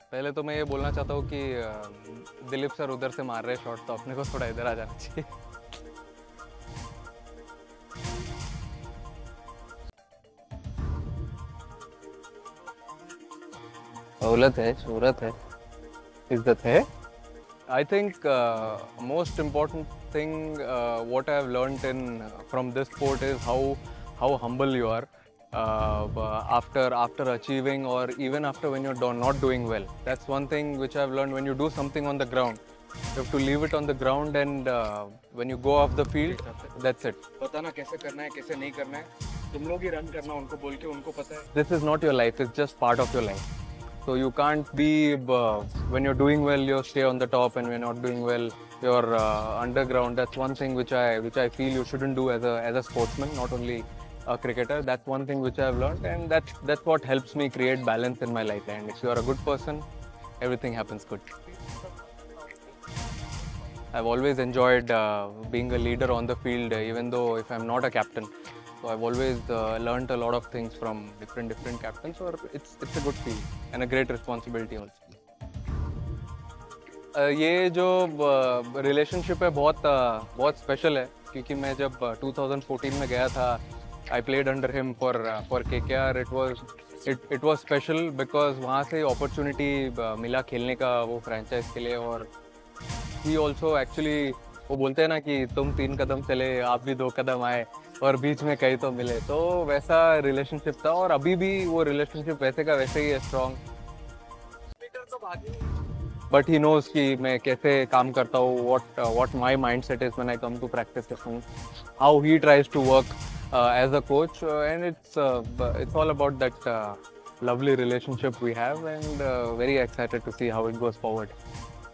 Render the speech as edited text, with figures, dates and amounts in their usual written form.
पहले तो मैं ये बोलना चाहता हूँ कि दिलीप सर उधर से मार रहे शॉट, तो अपने को थोड़ा इधर आ जाना चाहिए। सहूलत है, शोहरत है, इज्जत है। I think most important thing what I have learned in from this sport is how humble you are after achieving, or even after when you're not doing well. That's one thing which I've learned. When you do something on the ground, you have to leave it on the ground, and when you go off the field, that's it. बताना कैसे करना है कैसे नहीं करना है, तुम लोग ही रन करना, उनको बोल के उनको पता है। This is not your life, it's just part of your life. So you can't be, when you're doing well, you stay on the top, and when you're not doing well, you're underground. That's one thing which I feel you shouldn't do as a sportsman, not only a cricketer. That's one thing which I've learned, and that's what helps me create balance in my life. And if you are a good person, everything happens good. I've always enjoyed being a leader on the field, even though if I'm not a captain. So I've always learned a lot of things from different captains. Or it's a good feel and a great responsibility also. ये जो relationship है बहुत special है, क्योंकि मैं जब 2014 में गया था, I played under him for KKR. It was special because वहाँ से अपॉर्चुनिटी मिला खेलने का वो फ्रेंचाइज के लिए. और ही ऑल्सो एक्चुअली, वो बोलते हैं ना कि तुम 3 कदम चले, आप भी 2 कदम आए, और बीच में कहीं तो मिले. तो वैसा रिलेशनशिप था, और अभी भी वो रिलेशनशिप वैसे का वैसे ही है, स्ट्रॉन्ग. बट ही नोज कि मैं कैसे काम करता हूँ, what my mindset is when I come to practice session, how he tries to work as a coach, and it's all about that lovely relationship we have, and very excited to see how it goes forward.